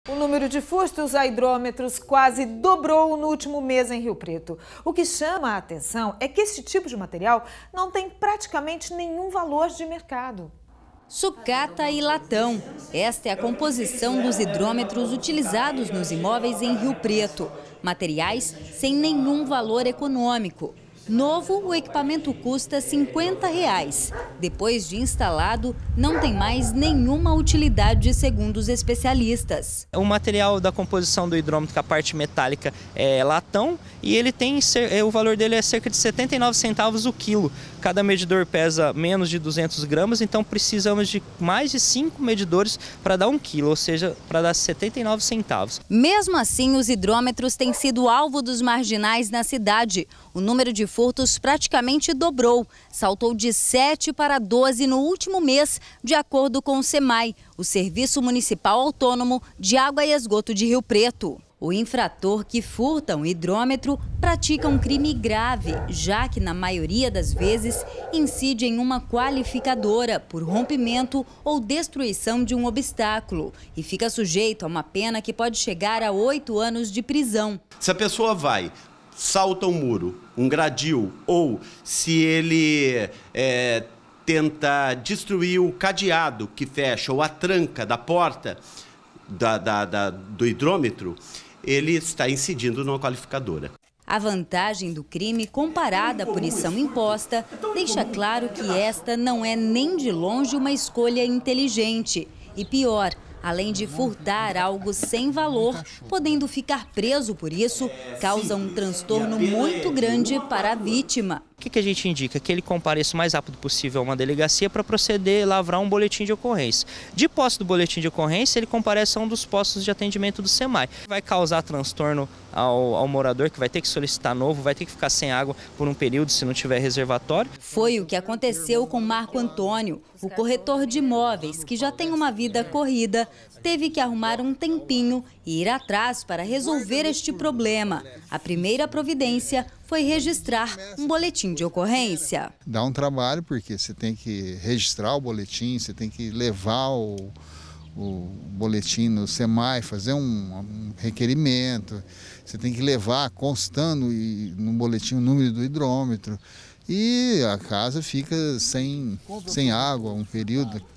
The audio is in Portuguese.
O número de furtos a hidrômetros quase dobrou no último mês em Rio Preto. O que chama a atenção é que esse tipo de material não tem praticamente nenhum valor de mercado. Sucata e latão. Esta é a composição dos hidrômetros utilizados nos imóveis em Rio Preto. Materiais sem nenhum valor econômico. Novo, o equipamento custa R$ 50. Depois de instalado, não tem mais nenhuma utilidade, segundo os especialistas. O material da composição do hidrômetro, que a parte metálica é latão, e ele tem o valor dele é cerca de 79 centavos o quilo. Cada medidor pesa menos de 200 gramas, então precisamos de mais de 5 medidores para dar 1 quilo, ou seja, para dar 79 centavos. Mesmo assim, os hidrômetros têm sido alvo dos marginais na cidade. O número de furtos praticamente dobrou, saltou de 7 para 12 no último mês, de acordo com o SEMAI, o Serviço Municipal Autônomo de Água e Esgoto de Rio Preto. O infrator que furta um hidrômetro pratica um crime grave, já que na maioria das vezes incide em uma qualificadora por rompimento ou destruição de um obstáculo e fica sujeito a uma pena que pode chegar a 8 anos de prisão. Se a pessoa vai, salta um muro, um gradil, ou se ele tenta destruir o cadeado que fecha ou a tranca da porta do hidrômetro, ele está incidindo numa qualificadora. A vantagem do crime, comparada à punição imposta, deixa claro que esta não é nem de longe uma escolha inteligente. E pior, além de furtar algo sem valor, podendo ficar preso por isso, causa um transtorno muito grande para a vítima. O que a gente indica? Que ele compareça o mais rápido possível a uma delegacia para proceder a lavrar um boletim de ocorrência. De posse do boletim de ocorrência, ele comparece a um dos postos de atendimento do SEMAI. Vai causar transtorno ao morador, que vai ter que solicitar novo, vai ter que ficar sem água por um período se não tiver reservatório. Foi o que aconteceu com Marco Antônio, o corretor de imóveis, que já tem uma vida corrida, teve que arrumar um tempinho e ir atrás para resolver este problema. A primeira providência foi registrar um boletim de ocorrência. Dá um trabalho porque você tem que registrar o boletim, você tem que levar o boletim no SEMAI, fazer um requerimento, você tem que levar constando no boletim o número do hidrômetro e a casa fica sem água um período.